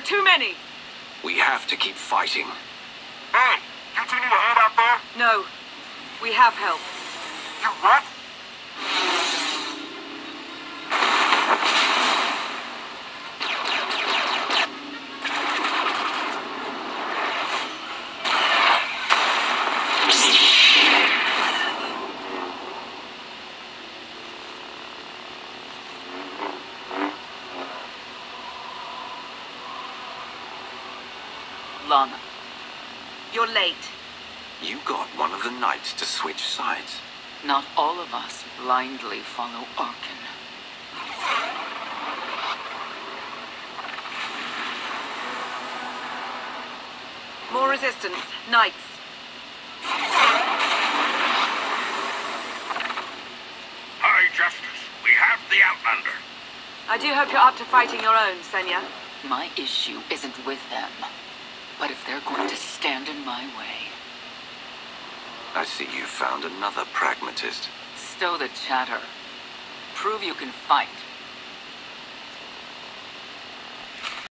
are too many. We have to keep fighting. Hey, you two need a hand out there? No. We have help. You what? Lana, you're late. You got one of the knights to switch sides. Not all of us blindly follow Arkin. More resistance. Knights. High Justice, we have the Outlander. I do hope you're up to fighting your own, Senya. My issue isn't with them. But if they're going to stand in my way... I see you found another pragmatist. Stow the chatter. Prove you can fight.